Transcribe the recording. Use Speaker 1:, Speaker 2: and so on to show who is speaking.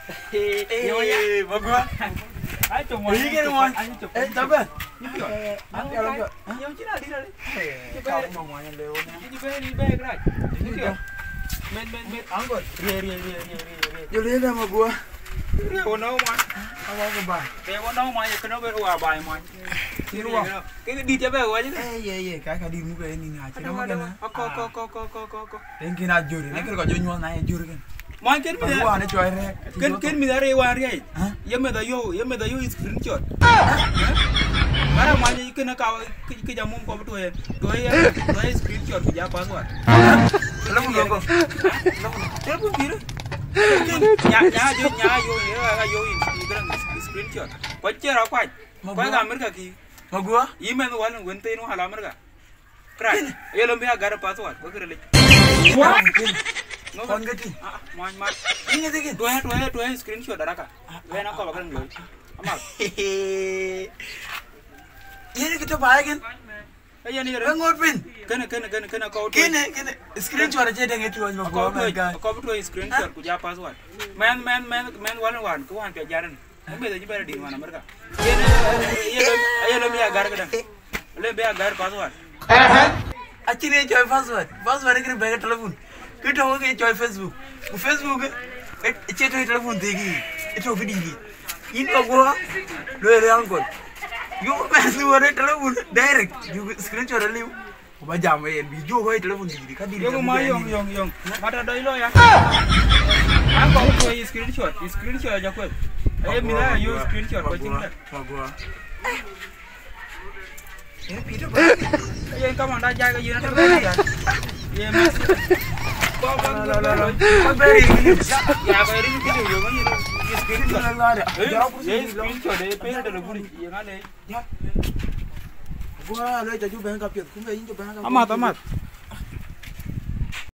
Speaker 1: Magua.
Speaker 2: Ai chụp
Speaker 1: Ý cái đúng không? Ê, chấm về.
Speaker 2: Ăn kẹo lắm kìa. Nhiều chứ nào đi ra đấy.
Speaker 1: Cậu mà ngoài nhà lều nè.
Speaker 2: Đi về cái này. Đi kìa. Men ăn rồi. Ria.
Speaker 1: Yo le da magua.
Speaker 2: Ria nó mà.
Speaker 1: Sao cái bài?
Speaker 2: Ria nó mà cái nó bên uả bài mà. Cái đi tiếp về rồi chứ.
Speaker 1: Ye, cái đi mu cái ni na. Chỉ nó mà cái na.
Speaker 2: Có.
Speaker 1: Đến khi nào juri, nó cái gọi jo nyon na juri cái.
Speaker 2: Mai ken mi
Speaker 1: Magua nó chơi re.
Speaker 2: ken mi dare wa ria. Yeme da yo screenshot. Mana manja ken ka ke jamum ko to he. Do screenshot ja password.
Speaker 1: Telepon logo.
Speaker 2: Telepon biru. Nya yo screenshot. Ko chera kwai. Ko ga America ki.
Speaker 1: Magua?
Speaker 2: Email wala wente no hala America. Crack. Yelo me agar password. Ko kire le.
Speaker 1: No kon gati.
Speaker 2: Man.
Speaker 1: Ini dikit.
Speaker 2: Do screenshot daraka. Wena ko bakal nglo. Amal.
Speaker 1: Ini kita bahaya kan?
Speaker 2: Ayan ni.
Speaker 1: Ngot pin.
Speaker 2: Kena ko.
Speaker 1: Kene screenshot aja dengan itu aja magua.
Speaker 2: Ko to screenshot ku ja password. Man wan ko wan pe jaran. Ambe da jibara di mana America. Yelo me agar kadang. Le be agar password.
Speaker 1: Actually join password. Password ke bagi telepon. Kita mau ke join Facebook. Facebook ceto telepon tinggi. Itu video ini. Ini magua. Lo angkot. You password telepon direct. You screenshot liu. Ba jam video ko telepon tinggi. Kan di.
Speaker 2: Yo ma yong. Mata doi lo ya. Aku ko screenshot aja ko. Mira yo screenshot ko cing.
Speaker 1: Magua. Ini video ba?
Speaker 2: Yang kamu dah jaga you nanti ya. Ye mas.
Speaker 1: Beri.
Speaker 2: Ya beri video yo kan you screenshot. Screenshot deh pe ada buri. Yang ada.
Speaker 1: Gua lo jaju bang kapit. Kumbe injo bang kapit.
Speaker 2: Amat.